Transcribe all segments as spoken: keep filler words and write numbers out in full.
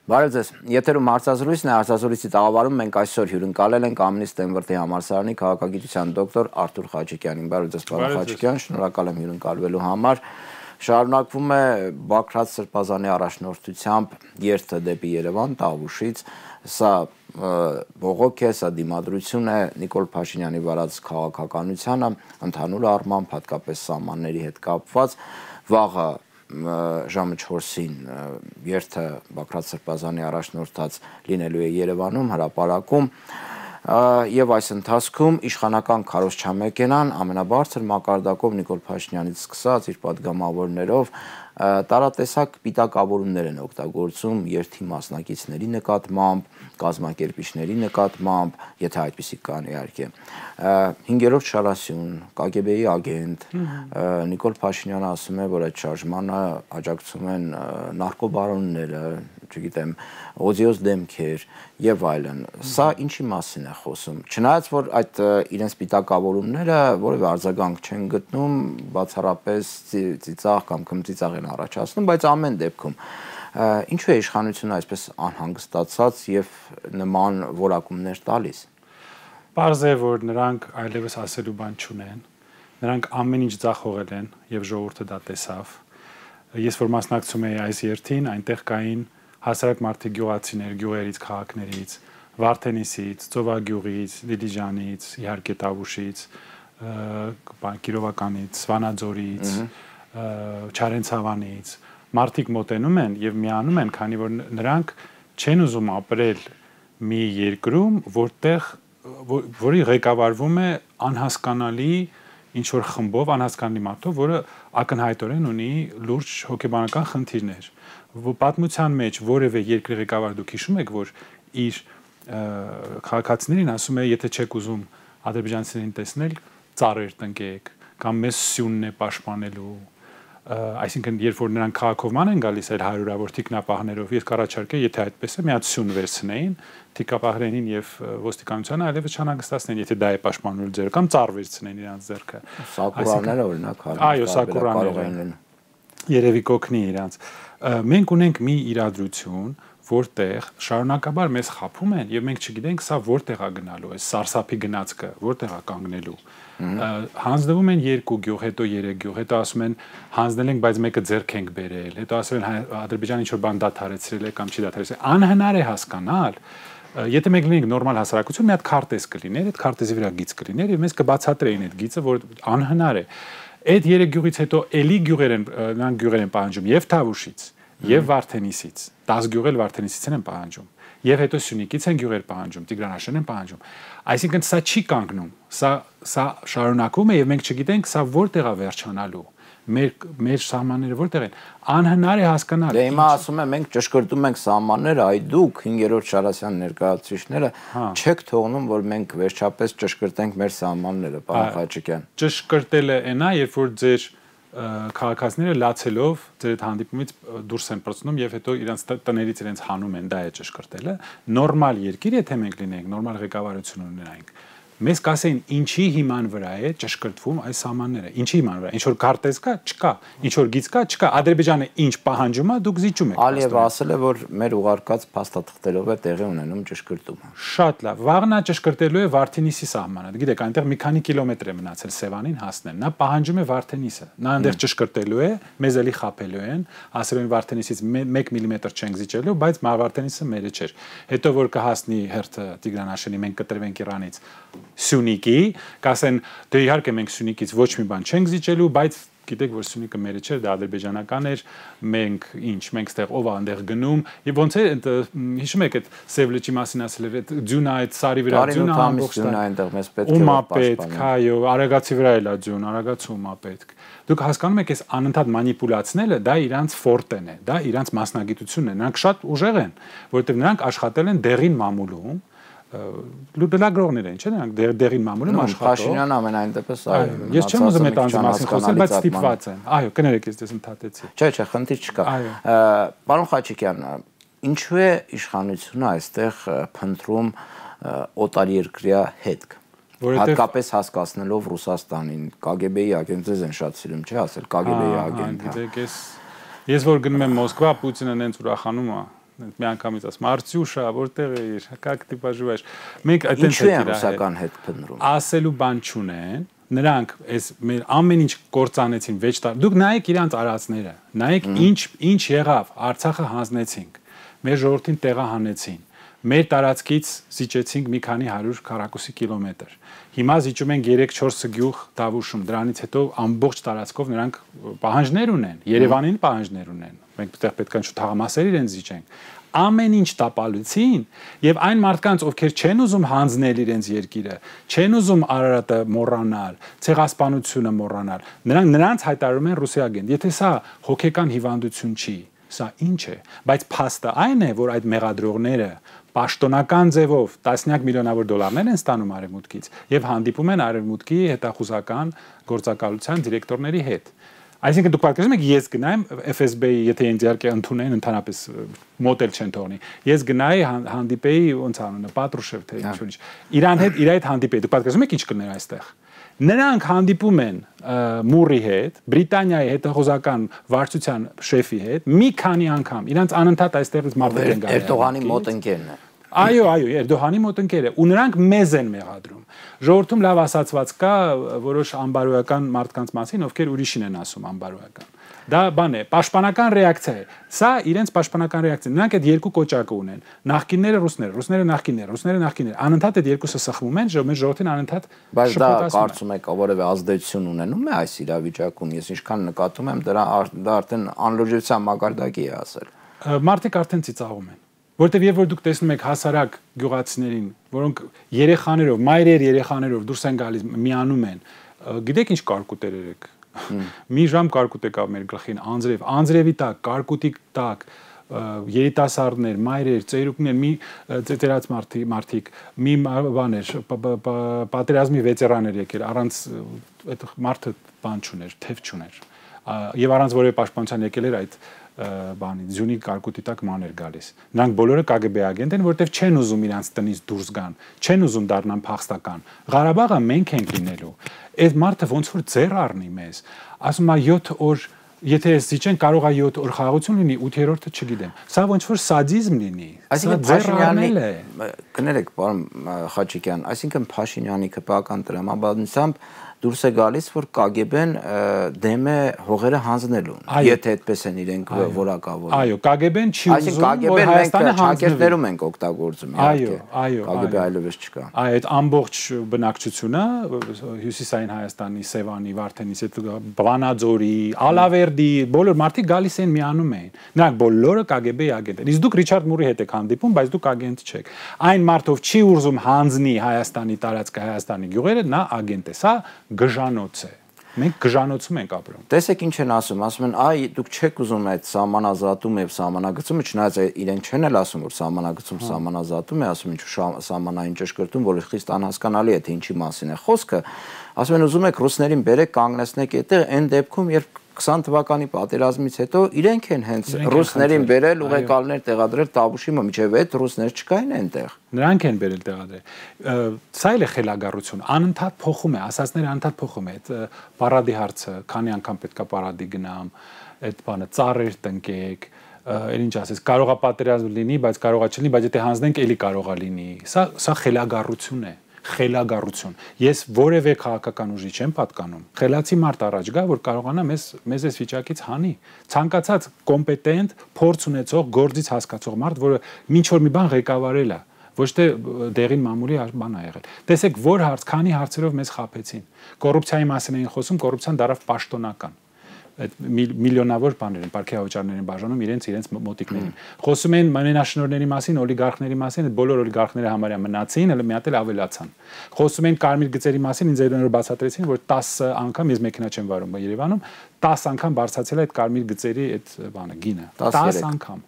Բարև ձեզ, եթերում հարցազրույցն է, հարցազրույցի տաղավարում մենք այսօր հյուրընկալել ենք Ամենի Ստենվորդի համալսարանի քաղաքագիտության դոկտոր Արթուր Խաչիկյանին։ Բարև ձեզ, պարոն Խաչիկյան, շնորհակալ եմ հյուրընկալվելու համար։ Շարունակվում է Բագրատ Սրբազանի առաջնորդությամբ երթը դեպի Երևան, Տավուշից, սա բողոք է, սա դիմադրություն է Նիկոլ Փաշինյանի վարած քաղաքականությանը, ընդհանուր առմամբ, հատկապես սահմանների հետ կապված, վաղը ժամը չորսին երթը Բագրատ Սրբազանի առաջնորդած լինելու է Երևանում, հրապարակում եւ այս ընթացքում իշխանական քարոզչամեքենան ամենաբարձր մակարդակով Նիկոլ Փաշինյանից սկսած իր պատգամավորներով տարատեսակ պիտակավորումներ են օգտագործում երթի մասնակիցների նկատմամբ, կազմակերպիչների նկատմամբ, եթե այդպիսի կան իհարկե։ Հինգերորդ շարասյուն, Կ Գ B-ի ագենտ, Նիկոլ Փաշինյանը ասում է, որ այդ շարժմանը աջակցում են նարկոբարոնները, չգիտեմ, օձիոզ դեմքեր եւ այլն։ Սա ինչի մասին է խոսում։ Չնայած որ այդ իրենց պիտակավորումները որևէ արձագանք չեն գտնում, բացառապես ծիծաղ կամ կմծիծաղ են առաջացնում, բայց ամեն դեպքում ինչու է իշխանությունը այսպես անհանգստացած եւ նման որակումներ տալիս։ Պարզ է, որ նրանք այլևս ասելու բան չունեն։ Նրանք ամեն ինչ ձախողել են եւ ժողովուրդը դա տեսավ։ Ես որ մասնակցում էի այս երթին, այնտեղ կային հասարակ մարդիկ գյուղացիներ, գյուղերից, քաղաքներից, Վարդենիսից, Ծովագյուղից, Դիլիջանից, իհարկե Տավուշից, Կիրովականից, Վանաձորից, Չարենցավանից մարդիկ մոտենում են եւ միանում են, քանի որ նրանք չեն ուզում ապրել մի երկրում, որտեղ որի ղեկավարվում է անհասկանալի ինչ որ խմբով, անհասկանալի մարդով, որը ակնհայտորեն ունի լուրջ հոգեբանական խնդիրներ։ Պատմության մեջ որևէ երկրի ղեկավար դուք հիշում եք, որ իր քաղաքացիներին ասում է, եթե չեք ուզում ադրբեջանցիներին տեսնել, ծառեր տնկեք, կամ մեզ սյունն է պաշտպանելու։ Այսինքն, երբ որ նրանք քաղաքովման են գալիս այլ հարյուրավոր թիկնապահներով, ես կառաջարկեի, եթե այդպես է, մի հատ սյուն վերցնեին, թիկնապահներին եւ ոստիկանությանը այլևս չանհանգստացնեն, եթե դա է պաշտպանելու ձեռը, կամ ծառ վերցնեն իրանց ձեռքը։ Սակուրաները օրինակ, այո, սակուրաները երևի կօգնի իրանց։ Մենք ունենք մի իրադրություն, որտեղ շարունակաբար մեզ խափում են եւ մենք չգիտենք սա որտեղ է գնալու, այս սարսափի գնացքը որտեղ է կանգնելու։ Հանձնվում են երկու գյուղ, հետո երեք գյուղ, հետո ասում են հանձնել ենք, բայց մեկը ձեռք ենք բերել, հետո ասում են Ադրբեջանը ինչ որ բան դադարեցրել է կամ չի դադարեցրել։ Անհնար է հասկանալ, եթե մենք լինենք նորմալ հասարակություն, մի հատ քարտեզ կլիներ, այդ քարտեզի վրա գիծ կլիներ եւ մեզ կբացատրեին այդ գիծը, որ անհնար է։ Այդ երեք գյուղից հետո էլի գյուղեր են, նրանք գյուղեր են պահանջում եւ Թավուշից, եւ Վարդենիսից, դաս գյուղել Վարդենիսից են պահանջում, եւ հետո Սյունիքից են գյուղեր պահանջում, Տիգրանաշեն են պահանջում։ Այսինքն սա չի կանգնում, սա սա շարունակվում է եւ մենք չգիտենք սա որտեղ է վերջանալու։ Մեր մեր սահմանները որտեղ են։ Անհնար է հասկանալ։ Դե հիմա ասում եմ մենք ճշգրտում ենք սահմանները, այ դուք հինգերորդ շարասյան ներկայացուցիչները չեք թողնում, որ մենք վերջապես ճշգրտենք մեր սահմանները, պարոն Խաչիկյան։ Ճշգրտելը այնա, երբ որ ձեր քաղաքացիները լացելով ձեր այդ հանդիպումից դուրս են պրծնում եւ հետո իրենց տներից իրենց հանում են, դա է ճշգրտելը։ Նորմալ երկիր, եթե մենք լինենք, նորմալ ղեկավարություն ունենանք, մեզ կասեին ինչի հիման վրա է ճշգրտվում այս սահմանները, ինչի հիման վրա, ինչ որ քարտեզ կա, չկա, ինչ որ գիծ կա, չկա, Ադրբեջանը ինչ պահանջում է, դուք զիջում եք։ Ալիևը ասել է, որ մեր ուղարկած փաստաթղթերով է տեղի ունենում ճշգրտումը։ Շատ լավ, վաղնա ճշգրտելու է Վարդենիսի սահմանը։ Գիտեք, այնտեղ մի քանի կիլոմետր է մնացել Սևանին հասնել։ Նա պահանջում է Վարդենիսը։ Նա այնտեղ ճշգրտելու է, մեզ էլի խափելու են, ասել են Վարդենիսից մեկ միլիմետր չենք զիջելու, բայց Վարդենիսը մերը չէր։ Հետո որ կհասնի հերթը Տիգրանաշենի, մենք կտրվենք Իրանից Սյունիքի, կասեն, դե իհարկե մենք Սյունիքից ոչ մի բան չենք զիջելու, բայց գիտեք, որ Սյունիքը մերը չէր, դա ադրբեջանական էր, մենք ինչ, մենք ստեղ ով է այնտեղ գնում, եւ ոնց է, հիշում եք այդ Սևլեչի մասին ասել էր, այդ ձյունը, այդ սարի վրա ձյունը ամբողջ տան այնտեղ մեզ պետք է ումա պետք, այո, Արագացի վրա էլ է ձյուն, Արագացի ումա պետք։ Դուք հասկանում եք, այս անընդհատ մանիպուլացնելը դա իրանց ֆորտեն է, դա իրանց մասնագիտությունն է, նրանք շատ ուժեղ են, որովհետեւ նրանք աշխատել են դեղին մամուլում լուբելագրողներ են, չէ՞, նրանք դեղին մամուլում աշխատող։ Փաշինյանը ամենայն դեպս այո։ Ես չեմ ուզում այդ անձի մասին խոսել, բայց ստիպված են։ Այո, կներեք, ես դες ընդհատեցի։ Չէ, չէ, խնդիր չկա։ Պարոն Խաչիկյան, ինչու է իշխանությունը այստեղ փնտրում օտարերկրյա հետք։ Հատկապես հասկացնելով Ռուսաստանին, Կ Գ B-ի ագենտներ են շատ սիրում, չէ՞ ասել Կ Գ B-ի ագենտ։ Գիտեք, ես ես որ գնում եմ Մոսկվա, Պուտինը նենց ուրախանում է։ մի անգամից ասում Արտյուշա, որտեղ է, как ты поживаешь։ Մենք այդպես ենք ռուսական հետ փնտրում։ Ասելու բան չունեն։ Նրանք այս մեր ամեն ինչ կործանեցին վեց տար։ Դուք նայեք իրանց արածները։ Նայեք ինչ ինչ եղավ, Արցախը հանձնեցինք։ Մեր ժողովրդին տեղահանեցին։ Մեր տարածքից զիջեցինք մի քանի հարյուր քառակուսի կիլոմետր։ Հիմա զիջում են երեք չորս գյուղ Դավուշում։ Դրանից հետո ամբողջ տարածքով նրանք պահանջներ ունեն, Երևանին պահանջներ ունեն։ Մենք այդտեղ պետք է շուտ թաղամասեր իրեն զիջենք։ Ամեն ինչ տապալեցին եւ այն մարդկանց, ովքեր չեն ուզում հանձնել իրենց երկիրը, չեն ուզում Արարատը մոռանալ, ցեղասպանությունը մոռանալ, նրանք նրանց հայտարարում են ռուսի ագենտ։ Եթե սա հոգեկան հիվանդություն չի, սա ինչ է, բայց փաստը այն է, որ այդ մեղադրողները պաշտոնական ձևով տասնյակ միլիոնավոր դոլարներ են ստանում արևմուտքից եւ հանդիպում են արևմուտքի հետախուզական գործակալության դիրեկտորների հետ։ Այսինքն դուք պատկերացնում եք, ես գնայեմ F S B-ի, եթե ինձ իհարկե ընդունեն, ընդհանրապես մոդել չեն թողնի։ Ես գնայի հանդիպեի ոնց անունը, Պատրուշև թե ինչ-որ ինչ։ Իրան հետ իր այդ հանդիպեի։ Դուք պատկերացնում եք ինչ կներ այստեղ։ Նրանք հանդիպում են Մուրի հետ, Բրիտանիայի հետախուզական վարչության շեֆի հետ, մի քանի անգամ։ Իրանց անընդհատ այստեղից մարդեր են գալիս։ Էրդողանի մոտ ընկերն է։ Այո, այո, Էրդողանի մոտ ընկեր է, ու նրանք մեզ են մեղադրում։ Ժողովրդում լավ ասացված կա որոշ անբարոյական մարդկանց մասին, ովքեր ուրիշին են ասում անբարոյական։ Դա բան է, պաշտպանական ռեակցիա է։ Սա իրենց պաշտպանական ռեակցիա։ Նրանք այդ երկու կոճակը ունեն։ Նախկինները ռուսները, ռուսները նախկինները, ռուսները նախկինները։ Անընդհատ այդ երկուսը սխվում են, մեր ժողովրդին անընդհատ շփոթացնում է։ Բայց դա կարծում եք որևէ ազդեցություն ունենում է այս իրավիճակում։ Ես ինչքան նկատում եմ, դրա դա արդեն անլոջության մակարդակի է ասել։ Մարդիկ արդեն ծիծաղում են։ Որտեւ երբ որ դուք տեսնում եք հասարակ գյուղացիներին, որոնք երեխաներով, մայրեր երեխաներով դուրս են գալիս, միանում են, գիտեք ինչ կարկուտեր եք։ Մի ժամ կարկուտ եկավ մեր գլխին, անձրև, անձրևի տակ, կարկուտի տակ, երիտասարդներ, մայրեր, ծերուկներ, մի ծերած մարդիկ, մի բաներ, պատերազմի վետերաններ եկել, առանց այդ մարդը բան չուներ, թև չուներ։ Եվ առանց որևէ պաշտպանության եկել էր այդ բանի ձյունի կարկուտի տակ մաներ գալիս։ Նրանք բոլորը K G B ագենտ են, որտեվ չեն ուզում իրանց տնից դուրս գան, չեն ուզում դառնան փախստական։ Ղարաբաղը մենք ենք լինելու։ Այդ մարդը ոնց որ ձեռ առնի մեզ։ Ասում է յոթ օր, եթե ես զիջեն կարող է յոթ օր խաղաղություն լինի, ութերորդը չգիտեմ։ Սա ոնց որ սադիզմ լինի։ Այսինքն Փաշինյանի կներեք, պարոն Խաչիկյան, այսինքն Փաշինյանի քպական տրամաբանությամբ դուրս է գալիս, որ K G B-ն դեմ է հողերը հանձնելուն, եթե այդպես են իրենք որակավորում։ Այո, K G B-ն չի ուզում, որ Հայաստանը հանձնվի։ Մենք օգտագործում ենք, այո, այո, K G B այլևս չկա։ Այո, այդ ամբողջ բնակչությունը հյուսիսային Հայաստանի, Սևանի, Վարդենից, այդ Վանաձորի, Ալավերդի, բոլոր մարդիկ գալիս են միանում էին։ Նրանք բոլորը K G B-ի ագենտ են։ Իսկ դուք Ռիչարդ Մուրի հետ եք հանդիպում, բայց դուք ագենտ չեք։ Այն մարդով չի ուզում հանձնի Հայաստանի տարածքը, Հայաստանի գյուղերը, նա ագենտ է։ Սա գժանոց է։ Մենք գժանոցում ենք ապրում։ Տեսեք ինչ են ասում, ասում են, այ դուք չեք ուզում այդ սահմանազատում եւ սահմանագծումը, չնայած իրենք չեն էլ ասում, որ սահմանագծում սահմանազատում է, ասում ինչ սահմանային ճշգրտում, որը խիստ անհասկանալի է, թե ինչի մասին է խոսքը։ Ասում են, ուզում եք ռուսներին բերեք, կանգնեցնեք այդտեղ, այն դեպքում, երբ քսան թվականի պատերազմից հետո իրենք են հենց ռուսներին բերել, ուղեկալներ տեղադրել Տավուշի մոտ, միջև այդ ռուսներ չկային այնտեղ։ Նրանք են բերել տեղադրել։ Սա էլ է խելագարություն, անընդհատ փոխում է, ասածները անընդհատ փոխում է։ Այդ պարադի հարցը, քանի անգամ պետքա պարադի գնամ, այդ բանը ծառեր տնկեք, էլ ինչ ասես, կարող է պատերազմ լինի, բայց կարող է չլինի, բայց եթե հանձնենք, էլի կարող է լինի։ Սա սա խելագարություն է։ Խելագարություն։ Ես որևէ քաղաքական ուժի չեմ պատկանում։ Խելացի մարդ առաջ գա, որ կարողանա մեզ մեզ այս վիճակից հանի։ Ցանկացած կոմպետենտ, փորձ ունեցող, գործից հասկացող մարդ, որը ինչ որ մի բան ղեկավարել է, ոչ թե դեղին մամուլի բան ա եղել։ Տեսեք, որ հարց, քանի հարցերով մեզ խաբեցին։ Կոռուպցիայի մասին էին խոսում, կոռուպցիան դարավ պաշտոնական։ Այդ միլիոնավոր բաներ են, պարքեհավճարներ են բաժանում իրենց իրենց մոտիկներին։ Խոսում են մենաշնորհների մասին, օլիգարխների մասին, այդ բոլոր օլիգարխները համարյա մնացին, հələ մի հատ էլ ավելացան։ Խոսում են կարմիր գծերի մասին, ինձ երբ բացատրեցին, որ տասը անգամ ես մեքենա չեմ վարում Երևանում, տասը անգամ բարձրացել է այդ կարմիր գծերի այդ բանը, գինը։ տասը անգամ։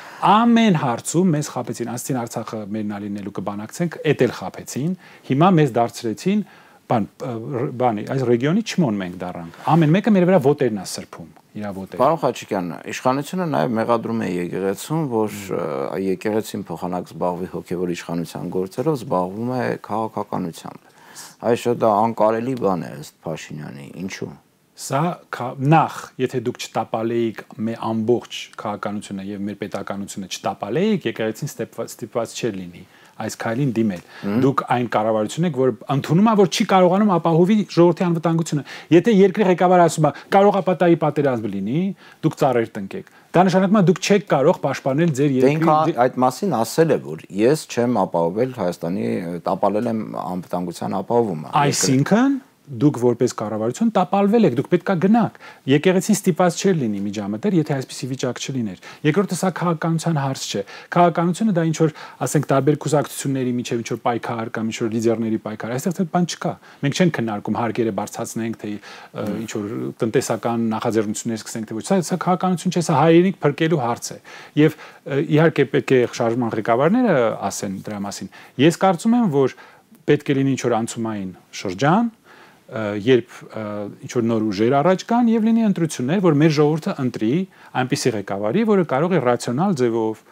Ամեն հարցում մեզ խաբեցին, ասեցին Արցախը մերն ալինելու կբանակցենք, էդ էլ խաբեցին։ Հիմա մեզ դարձրեցին բան բանի այս ռեգիոնի չմոն մենք դառանք։ Ամեն մեկը մեր վրա ոտերն է սրբում, իր ոտերը։ Պարոն Խաչիկյան, իշխանությունը նաև մեղադրում է եկեղեցուն, որ եկեղեցին փոխանակ զբաղվի հոգևոր իշխանության գործերով զբաղվում է քաղաքականությամբ։ Այսօր դա անկարելի բան է ըստ Փաշինյանի, ինչու՞։ Սա նախ, եթե դուք չտապալեիք մեր ամբողջ քաղաքականությունը եւ մեր պետականությունը չտապալեիք, եկեղեցին ստիպված չէր լինի այս քայլին դիմել։ Դուք այն կառավարություն եք, որ ընդունում է, որ չի կարողանում ապահովի ժողովրդի անվտանգությունը։ Եթե երկրի ղեկավարը ասում է, կարող է պատահի պատերազմ լինի, դուք ծառեր տնկեք։ Դա նշանակում է դուք չեք կարող պաշտպանել ձեր երկրի։ Դե ինքը այդ մասին ասել է, որ ես չեմ ապահովել Հայաստանի, տապալել եմ անվտանգության ապահովումը։ Այսինքն դուք որպես կառավարություն տապալվել եք, դուք պետքա գնաք։ Եկեղեցին ստիպված չէր լինի միջամտել, եթե այսպիսի վիճակ չլիներ։ Երկրորդը սա քաղաքականության հարց չէ։ Քաղաքականությունը դա ինչ որ, ասենք, տարբեր կուսակցությունների միջև ինչ որ պայքար կամ ինչ որ լիդերների պայքար, այստեղ այդ բան չկա։ Մենք չենք քննարկում հարկերը բարձրացնենք, թե ինչ որ տնտեսական նախաձեռնություններ սկսենք, թե ոչ։ Սա սա քաղաքականություն չէ, սա հայրենիք փրկելու հարց է։ Եւ իհարկե պետք է շարժման ղեկավարները ասեն դրա մասին։ Ես կարծում եմ, որ պետք է լինի ինչ որ անցումային շրջան, երբ ինչ որ նոր ուժեր առաջ կան եւ լինի ընտրություններ, որ մեր ժողովուրդը ընտրի այնպիսի ղեկավարի, որը կարող է ռացիոնալ ձևով,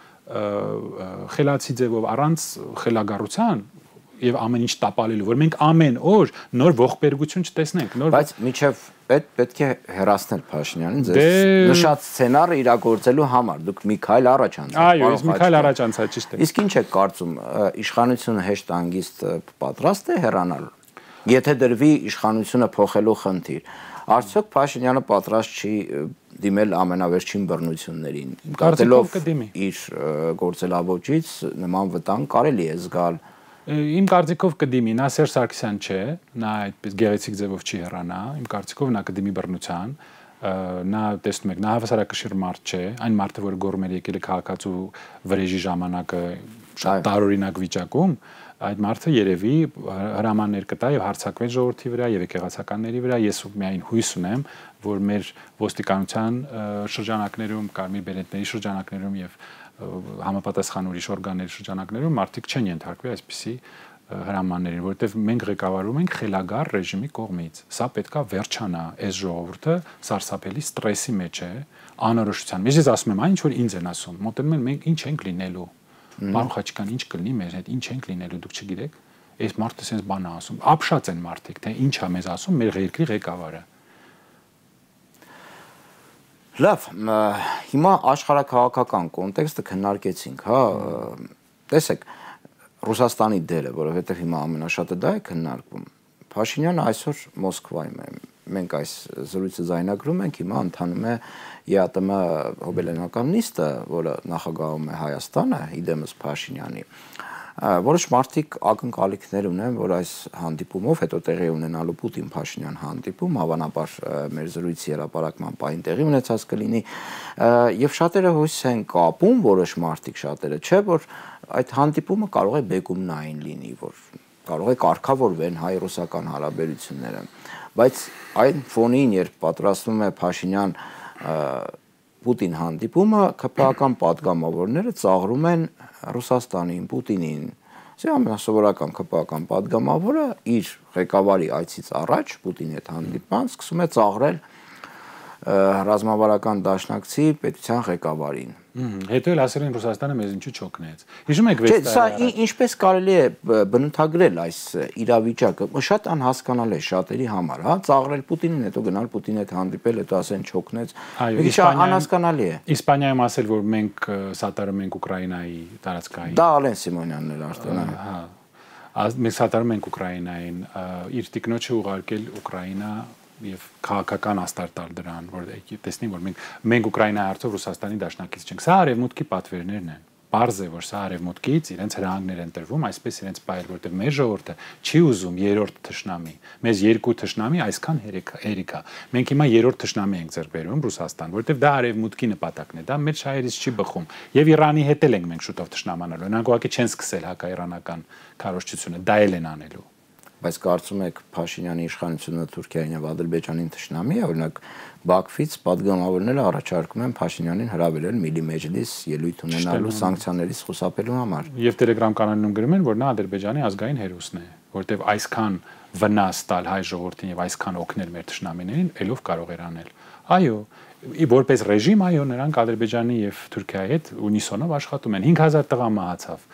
խելացի ձևով, առանց խելագարության եւ ամեն ինչ տապալելու, որ մենք ամեն օր նոր ողբերգություն չտեսնենք, նոր Բայց միջև պետ պետք է հեռացնել Փաշինյանին ձեզ նշած սցենարը իրագործելու համար։ Դուք մի քայլ առաջ անցաք։ Այո, ես մի քայլ առաջ անցա, ճիշտ է։ Իսկ ինչ եք կարծում, իշխանությունը հեշտ հանգիստ պատրաստ է հեռանալ։ Եթե դրվի իշխանությունը փոխելու խնդիր, արդյոք Փաշինյանը պատրաստ չի դիմել ամենավերջին բռնություններին, կարծելով իր գործելավոճից նման վտանգ կարելի է զգալ։ Իմ կարծիքով կդիմի, նա Սերժ Սարգսյան չէ, նա այդպես գեղեցիկ ձևով չի հեռանա, իմ կարծիքով նա կդիմի բռնության, նա տեսնում եք, նա հավասարակշիռ մարդ չէ, այն մարդը, որ գոռում էր եկել է քաղաքացու վրեժի ժամանակը շատ տարօրինակ վիճակում, այդ մարդը երևի հրամաններ կտա եւ հարձակվեց ժողովրդի վրա եւ եկեղեցականների վրա։ Ես միայն հույս ունեմ, որ մեր ոստիկանության շրջանակներում, կարմիր բերետների շրջանակներում եւ համապատասխան ուրիշ օրգանների շրջանակներում մարդիկ չեն ենթարկվի այսպիսի հրամաններին, որովհետեւ մենք ղեկավարում ենք խելագար ռեժիմի կողմից։ Սա պետքա վերջանա, այս ժողովուրդը սարսափելի ստրեսի մեջ է, անորոշության։ Ես ասում եմ, այն ինչ որ ինձ են ասում, մոտենում են մենք ինչ ենք լինելու։ Պարոն Խաչիկյան, ինչ կլինի մեր հետ, ինչ ենք լինելու, դուք չգիտեք։ Այս մարդը sense բան է ասում։ Ապշած են մարդիկ, թե ինչ է մեզ ասում մեր երկրի ղեկավարը։ Լավ, հիմա աշխարհակաղակական կոնտեքստը քննարկեցինք, հա, տեսեք, Ռուսաստանի դերը, որովհետև հիմա ամենաշատը դա է քննարկվում։ Փաշինյանը այսօր Մոսկվայում է։ Մենք այս զրույցը զայնագրում ենք, հիմա ընթանում է ԵԱՏՄ հոբելենական նիստը, որը նախագահում է Հայաստանը, իդեմս Փաշինյանի։ Որոշ մարդիկ ակնկալիքներ ունեն, որ այս հանդիպումով հետո տեղի ունենալու Պուտին-Փաշինյան հանդիպում, հավանաբար մեր զրույցի հրապարակման պահին տեղի ունեցած կլինի, եւ շատերը հույս են կապում, որոշ մարդիկ շատերը, չէ, որ այդ հանդիպումը կարող է բեկումնային լինի, որ կարող է կարգավորվեն հայ-ռուսական հարաբերությունները, բայց այն ֆոնին, երբ պատրաստվում է Փաշինյան Պուտին հանդիպումը, ԿՓԱ-ական պատգամավորները ծաղրում են Ռուսաստանին, Պուտինին, Սա ամենասովորական ԿՊԱ-ական պատգամավորը իր ղեկավարի այցից առաջ Պուտինի հետ հանդիպման սկսում է ծաղրել ռազմավարական դաշնակցի պետության ղեկավարին։ Հետո էլ ասել են Ռուսաստանը մեզ ինչու չօգնեց։ Հիշում եք վեց տարի։ Սա ինչպես կարելի է բնութագրել այս իրավիճակը, շատ անհասկանալի է շատերի համար, հա, ծաղրել Պուտինին, հետո գնալ Պուտինի հետ հանդիպել, հետո ասեն չօգնեց։ Ինչ անհասկանալի է։ Իսպանիայում ասել, որ մենք սատարում ենք Ուկրաինայի տարածքային։ Դա Ալեն Սիմոնյանն էր արդեն։ Հա։ Մենք սատարում ենք Ուկրաինային, իր տիկնոջը ուղարկել Ուկրաինա եւ քաղաքական աստար տալ դրան, որ տեսնի, որ մենք մենք Ուկրաինայի հարցով Ռուսաստանի դաշնակից չենք։ Սա արևմուտքի պատվերներն են։ Պարզ է, որ սա արևմուտքից իրենց հրահանգներ են տրվում, այսպես իրենց բայր, որտեղ մեր ժողովուրդը չի ուզում երրորդ թշնամի։ Մեզ երկու թշնամի այսքան հերիք է։ Մենք հիմա երրորդ թշնամի ենք ձեռք բերում Ռուսաստան, որտեղ դա արևմուտքի նպատակն է, դա մեր շահերից չի բխում։ Եվ Իրանի հետ էլ ենք մենք շուտով թշնամանալու։ Նրանք ուղղակի չեն սկսել հակաիրանական քարոզչությունը, դա էլ են անելու։ Բայց կարծում եք Փաշինյանի իշխանությունը Թուրքիային եւ Ադրբեջանին թշնամի է, օրինակ Բաքվից պատգամավորները առաջարկում են Փաշինյանին հրավիրել Միլի Մեջլիս ելույթ ունենալու սանկցիաներից խուսափելու համար։ Եվ Telegram կանալներում գրում են, որ նա Ադրբեջանի ազգային հերոսն է, որտեվ այսքան վնաս տալ հայ ժողովրդին եւ այսքան օգնել մեր թշնամիներին, ելով կարող էր անել։ Այո, որպես ռեժիմ, այո, նրանք Ադրբեջանի եւ Թուրքիայի հետ ունիսոնով աշխատում են։ հինգ հազար տղա մահացավ։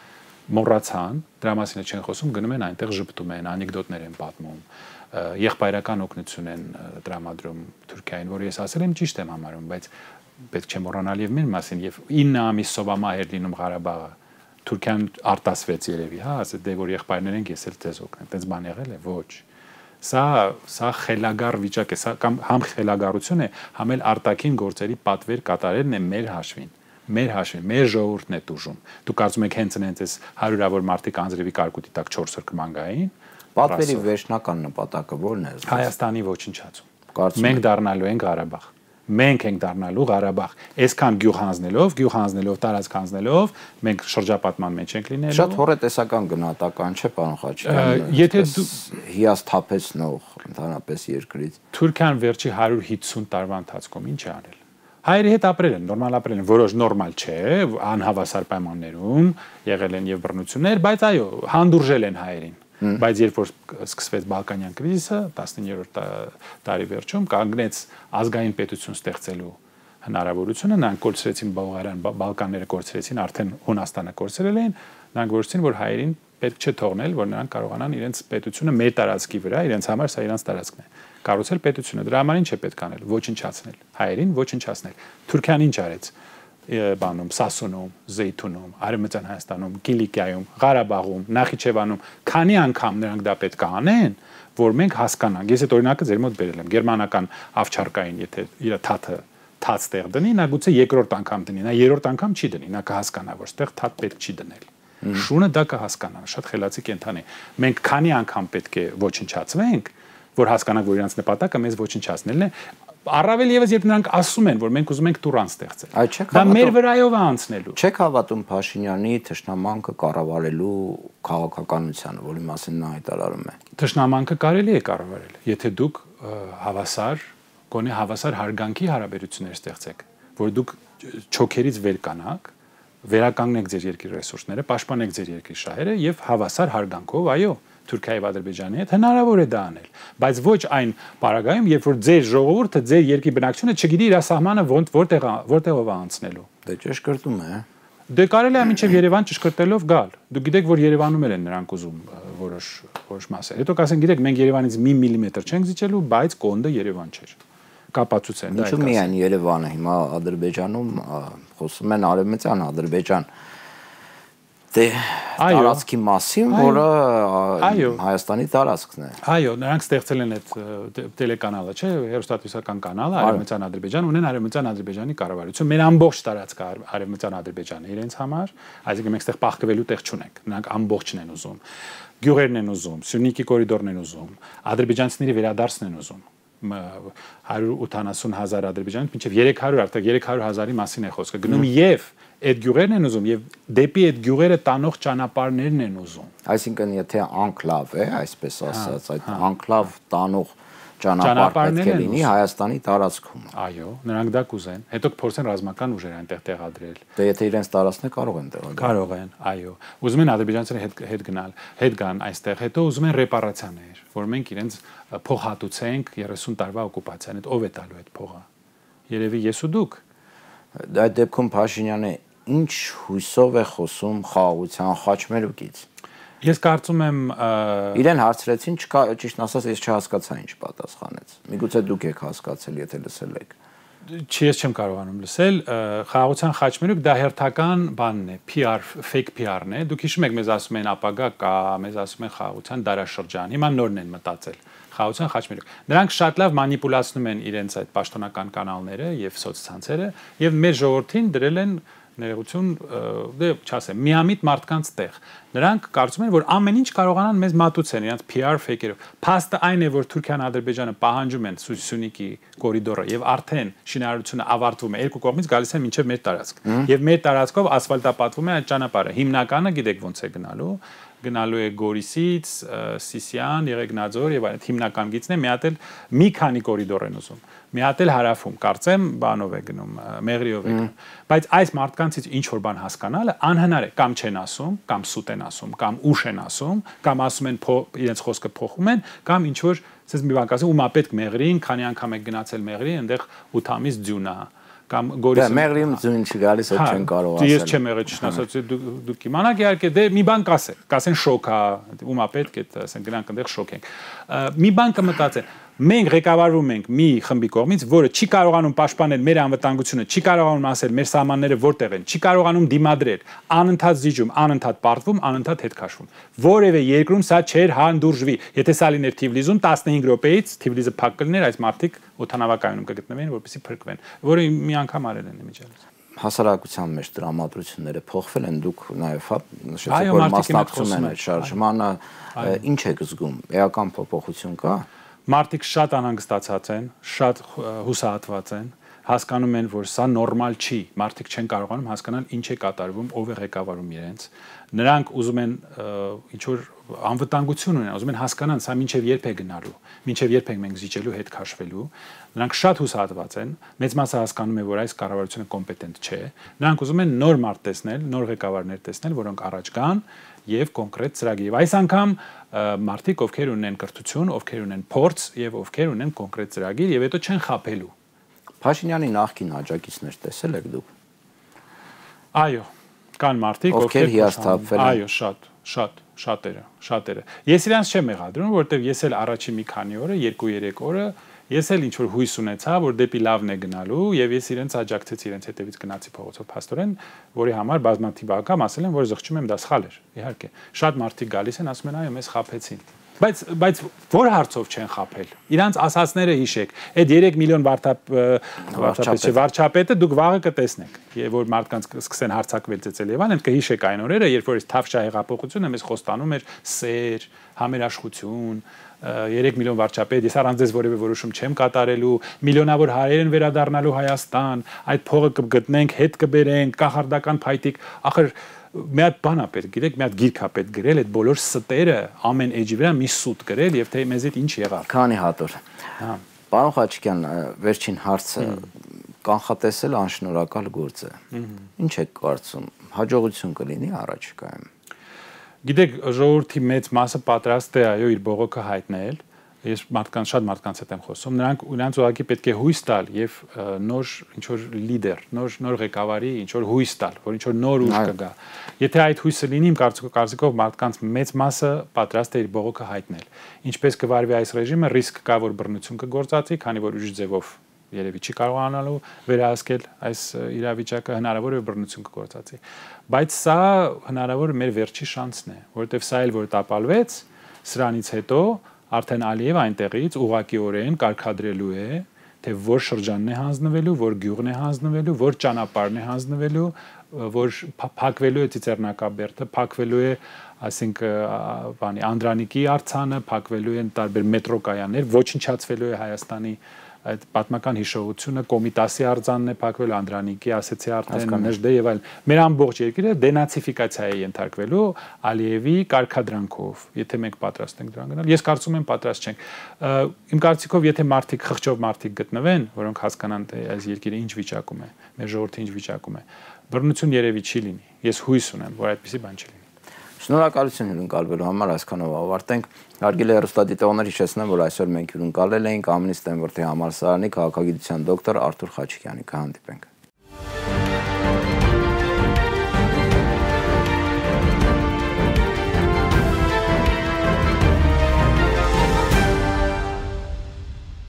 մոռացան, դրա մասին չեն խոսում, գնում են այնտեղ ժպտում են, անեկդոտներ են պատմում, եղբայրական օգնություն են տրամադրում Թուրքիային, որ ես ասել եմ ճիշտ եմ համարում, բայց պետք չէ մոռանալ եւ մեր մասին եւ ինը ամիս սովամահ էր լինում Ղարաբաղը։ Թուրքիան արտասվեց երևի, հա, ասել դե որ եղբայրներ են, ես էլ ձեզ օգնեմ, այդպես բան եղել է, ոչ։ Սա սա խելագար վիճակ է, սա կամ համ խելագարություն է, համ էլ արտաքին գործերի պատվեր կատարելն է մեր հաշվին։ Մեր հաշվին, մեր ժողովուրդն է տուժում։ Դու կարծում եք հենց այնց էս հարյուրավոր մարդիկ անձրևի կարկուտի տակ չորս օր կմանգային։ Պատվերի վերջնական նպատակը ո՞րն է։ Հայաստանի ոչնչացում։ Մենք դառնալու ենք Ղարաբաղ։ Մենք ենք դառնալու Ղարաբաղ։ Այսքան գյուղ հանձնելով, գյուղ հանձնելով, տարածք հանձնելով, մենք շրջապատման մեջ ենք լինելու։ Շատ հորետեսական գնահատական չէ, պարոն Խաչիկյան։ Եթե դու հիասթափեցնող ընդհանրապես երկրից։ Թուրքիան վերջի հարյուր հիսուն տարվա ընթացքում ինչ է արել։ Հայերի հետ ապրել են, նորմալ ապրել են, որոշ նորմալ չէ, անհավասար պայմաններում եղել են եւ բռնություններ, բայց այո, հանդուրժել են հայերին։ Բայց երբ որ սկսվեց Բալկանյան կրիզիսը տասնիններորդ տարի վերջում, կանգնեց ազգային պետություն ստեղծելու հնարավորությունը, նրանք կորցրեցին Բուլղարիան, Բալկանները կորցրեցին, արդեն Հունաստանը կորցրել էին, նրանք որոշեցին, որ հայերին պետք չէ թողնել, որ նրանք կարողանան իրենց պետությունը մեր տարածքի վրա, իրենց համար սա իրենց տարածքն է, կառուցել պետությունը։ Դրա համար ինչ է պետք անել, ոչնչացնել հայերին, ոչնչացնել։ Թուրքիան ինչ արեց բանում, Սասունում, Զեյթունում, Արևմտյան Հայաստանում, Կիլիկիայում, Ղարաբաղում, Նախիջևանում, քանի անգամ նրանք դա պետք է անեն, որ մենք հասկանանք։ Ես այդ օրինակը ձեր մոտ բերել եմ։ Գերմանական ավչարկային, եթե իր թաթը թաթ տեղ դնի, նա գուցե երկրորդ անգամ դնի, նա երրորդ անգամ չի դնի, նա կհասկանա, որ ստեղ թաթ պետք չի դնել։ Շունը դա կհասկանա, շատ խելացի կենթանի։ Մենք քանի անգամ պետք է ոչնչացվենք, որ հասկանանք, որ իրենց նպատակը մեզ ոչնչացնելն է, առավել եւս երբ նրանք ասում են, որ մենք ուզում ենք Տուրան ստեղծել։ Դա մեր վրայով է անցնելու։ Չեք հավատում Փաշինյանի թշնամանքը կառավարելու քաղաքականությանը, որի մասին նա հայտարարում է։ Թշնամանքը կարելի է կառավարել, եթե դուք հավասար, գոնե հավասար հարգանքի հարաբերություններ ստեղծեք, որ դուք չոքերից վեր կանաք, վերականգնեք ձեր երկրի ռեսուրսները, պաշտպանեք ձեր երկրի շահերը եւ հավասար հարգանքով, այո, Թուրքիայի եւ Ադրբեջանի հետ հնարավոր է դա անել, բայց ոչ այն պարագայում, երբ որ ձեր ժողովուրդը, ձեր երկրի բնակչությունը չգիտի իր սահմանը որտեղ որտեղով է անցնելու։ Դե ճշգրտում է։ Դե կարելի է մինչև Երևան ճշգրտելով գալ։ Դուք գիտեք, որ Երևանում էլ են նրանք ուզում որոշ որոշ մասեր։ Հետո կասեն, գիտեք, մենք Երևանից մի միլիմետր չենք զիջելու, բայց կոնդը Երևան չէր։ Կապացուցեն դա։ Ինչու՞ միայն Երևանը, հիմա Ադրբեջանում խոսում են Արևմտյան Ադրբեջան։ Դե տարածքի մասին, որը Հայաստանի տարածքն է։ Այո, նրանք ստեղծել են այդ տելեկանալը, չէ, հեռուստատեսական կանալը Արևմտյան Ադրբեջան, ունեն Արևմտյան Ադրբեջանի կառավարություն։ Մեր ամբողջ տարածքը Արևմտյան Ադրբեջանը իրենց համար, այսինքն մենք այդտեղ պահկվելու տեղ չունենք։ Նրանք ամբողջն են ուզում։ Գյուղերն են ուզում, Սյունիքի կորիդորն են ուզում, ադրբեջանցիների վերադարձն են ուզում։ հարյուր ութանասուն հազար ադրբեջանից մինչև երեք հարյուր արդյոք երեք հարյուր հազարի մասին է խոսքը գնում եւ այդ գյուղերն են ուզում եւ դեպի այդ գյուղերը տանող ճանապարհներն են ուզում։ Այսինքն եթե անկլավ է, այսպես ասած, այդ անկլավ տանող ճանապարհ պետք է լինի Հայաստանի տարածքում։ Այո, նրանք դա կուզեն։ Հետո կփորձեն ռազմական ուժեր այնտեղ տեղադրել։ Դե եթե իրենց տարածքն է կարող են տեղադրել։ Կարող են, այո։ Ուզում են ադրբեջանցիները հետ հետ գնալ, հետ գան այստեղ, հետո ուզում են ռեպարացիաներ, որ մենք իրենց փոխհատուցենք երեսուն տարվա օկուպացիան, այդ ով է տալու այդ փողը։ Երևի ես ու դուք։ Այդ դեպքում Փաշինյանը ինչ հույսով է խոսում խաղաղության խաչմերուկից։ Ես կարծում եմ իրեն հարցրեցին, ճիշտ ասած, ես չհասկացա ինչ պատասխանեց։ Միգուցե դուք եք հասկացել, եթե լսել եք։ Չի, ես չեմ կարողանում լսել, խաղաղության խաչմերուկ դա հերթական բանն է, P R, fake P R-ն է։ Դուք հիշում եք, մեզ ասում են ապագա կա, մեզ ասում են խաղաղության դարաշրջան։ Հիմա նորն են մտածել։ Խաղաղության խաչմերուկ։ Նրանք շատ լավ մանիպուլացնում են իրենց այդ պաշտոնական կանալները եւ սոցցանցերը եւ մեր ժողովրդին դրել են ներողություն, դե չասեմ, միամիտ մարդկանց տեղ։ Նրանք կարծում են, որ ամեն ինչ կարողանան մեզ մատուցեն, իրենց P R fake-երով։ Փաստը այն է, որ Թուրքիան, Ադրբեջանը պահանջում են Սյունիքի կորիդորը եւ արդեն շինարարությունը ավարտվում է, երկու կողմից գալիս են մինչեւ մեր տարածք։ Եվ մեր տարածքով ասֆալտապատվում է այդ ճանապարհը։ Հիմնականը գիտեք ոնց է գնալու, գնալու է Գորիսից, Սիսիան, Եղեգնաձոր եւ այդ հիմնական գիծն է, մի հատ էլ մի քանի կորիդոր են ուզում։ Մի հատ էլ հարավում, կարծեմ, բանով է գնում, Մեղրիով է գնում։ Բայց այս մարդկանցից ինչ որ բան հասկանալը անհնար է, կամ չեն ասում, կամ սուտ են ասում, կամ ուշ են ասում, կամ ասում են իրենց խոսքը փոխում են, կամ ինչ որ ասես մի բան ասում, ումա պետք Մեղրին, քանի անգամ եք գնացել Մեղրի, այնտեղ ութ ամիս ձյուն է, կամ Գորիսը մեղրիմ ձուն չգալիս այդ չեն կարող ասել։ Ես չեմ եղել ճիշտ ասած, դուք իմանաք իհարկե դե մի բան կասեն, կասեն շոկ է, ումա պետք է, ասեն գնանք այնտեղ շոկենք։ Մի բան կմտածեն, մենք ղեկավարվում ենք մի խմբի կողմից, որը չի կարողանում պաշտպանել մեր անվտանգությունը, չի կարողանում ասել մեր սահմանները որտեղ են, չի կարողանում դիմադրել, անընդհատ զիջում, անընդհատ պարտվում, անընդհատ հետ քաշվում։ Որևէ երկրում սա չէր հանդուրժվի։ Եթե սա լիներ Թիֆլիզում տասնհինգ րոպեից Թիֆլիզը փակ կլիներ, այս մարդիկ օդանավակայանում կգտնվեին, որպեսզի փրկվեն, որը մի անգամ արել են իմիջիալից։ Հասարակության մեջ դրամատրությունները փոխվել են, դուք նաև հա նշեցիք, որ մասնակցում են այդ շարժմանը, ինչ եք զգում, էական փոփոխություն կա։ Մարդիկ շատ անհանգստացած են, շատ հուսահատված են, հասկանում են, որ սա նորմալ չի, մարդիկ չեն կարողանում հասկանալ ինչ է կատարվում, ով է ղեկավարում իրենց։ Նրանք ուզում են ինչ որ անվտանգություն ունեն, ուզում են հասկանան սա մինչև երբ է գնալու, մինչև երբ ենք մենք զիջելու, հետ քաշվելու։ Նրանք շատ հուսահատված են, մեծ մասը հասկանում է, որ այս կառավարությունը կոմպետենտ չէ։ Նրանք ուզում են նոր մարդ տեսնել, նոր ղեկավարներ տեսնել, որոնք առաջ գան եւ կոնկրետ ծրագիր։ Այս անգամ մարդիկ, ովքեր ունեն կրթություն, ովքեր ունեն փորձ եւ ովքեր ունեն կոնկրետ ծրագիր եւ հետո չեն խաբելու։ Փաշինյանի նախկին աջակիցներ տեսել եք դուք։ Այո, կան մարդիկ, ովքեր հիասթափվել են։ Այո, շատ, շատ, շատերը, շատերը։ Ես իրանց չեմ եղադրում, որովհետեւ ես էլ առաջի մի քանի օրը, երկու-երեք օրը ես էլ ինչ որ հույս ունեցա, որ դեպի լավն է գնալու եւ ես իրենց աջակցեցի, իրենց հետևից գնացի փողոցով փաստորեն, որի համար բազմաթիվ անգամ ասել են, որ զղջում եմ դա սխալ էր։ Իհարկե, շատ մարդիկ գալիս են, ասում են, այո, մեզ խաբեցին։ Բայց բայց որ հարցով չեն խաբել։ Իրանց ասածները հիշեք։ Այդ երեք միլիոն վարչապետը, վարչապետը դուք վաղը կտեսնեք, եւ որ մարդկանց սկսեն հարցակվել ծեծել եւ այլն, կհիշեք այն օրերը, երբ որ այս թավշա հեղափոխությունը մեզ խոստանում էր սեր, համերաշխություն, երեք միլիոն վարչապետ, ես առանց ձեզ որևէ որոշում չեմ կատարելու, միլիոնավոր հայեր են վերադառնալու Հայաստան, այդ փողը կգտնենք, հետ կբերենք, կախարդական փայտիկ, ախր մի հատ բան է պետք, գիտեք, մի հատ գիրք է պետք գրել, այդ բոլոր ստերը ամեն էջի վրա մի սուտ գրել եւ թե մեզից ինչ եղավ։ Քանի հատոր։ Հա։ Պարոն Խաչիկյան, վերջին հարցը կանխատեսել անշնորհակալ գործ է։ Ինչ եք կարծում, հաջողություն կլինի առաջիկայում։ Գիտեք, ժողովրդի մեծ մասը պատրաստ է այո իր բողոքը հայտնել։ Ես մարդկանց շատ մարդկանց հետ եմ խոսում, նրանք նրանց ուղղակի պետք է հույս տալ եւ նոր ինչ որ լիդեր, նոր նոր ղեկավարի ինչ որ հույս տալ, որ ինչ որ նոր ուժ կգա։ Եթե այդ հույսը լինի, իմ կարծիքով մարդկանց մեծ մասը պատրաստ է իր բողոքը հայտնել։ Ինչպես կվարվի այս ռեժիմը, ռիսկ կա, որ բռնություն կգործածի, քանի որ ուժ ձևով երևի չի կարողանալու վերահսկել այս իրավիճակը, հնարավոր է բռնություն կգործածի։ Բայց սա հնարավոր մեր վերջի շանսն է, որովհետեւ սա էլ որ տապալվեց, սրանից հետո արդեն Ալիև այնտեղից ուղղակիորեն կարգադրելու է, թե որ շրջանն է հանձնվելու, որ գյուղն է հանձնվելու, որ ճանապարհն է հանձնվելու, որ փակվելու է Ծիծեռնակաբերդը, փակվելու է, ասենք, բանի Անդրանիկի արձանը, փակվելու են տարբեր մետրո կայաններ, ոչնչացվելու է Հայաստանի այդ պատմական հիշողությունը, Կոմիտասի արձանն է փակվել, Անդրանիկի, ասեցի արդեն, Նժդե եւ այլն։ Մեր ամբողջ երկիրը դենացիֆիկացիա է ենթարկվելու Ալիևի կարգադրանքով, եթե մենք պատրաստ ենք դրան գնալ։ Ես կարծում եմ պատրաստ չենք։ Իմ կարծիքով, եթե մարդիկ խղճով մարդիկ գտնվեն, որոնք հասկանան թե այս երկիրը ինչ վիճակում է, մեր ժողովուրդը ինչ վիճակում է, բռնություն երևի չի լինի։ Ես հույս ունեմ, որ այդպիսի բան չի լինի։ Շնորհակալություն հյուրընկալվելու համար, այսքանով ավարտենք։ Հարգելի հեռուստադիտողներ, հիշեցնեմ, որ այսօր մենք հյուրընկալել էինք Ամենի Ստենվորդի համալսարանի քաղաքագիտության դոկտոր Արթուր Խաչիկյանի։ Կհանդիպենք։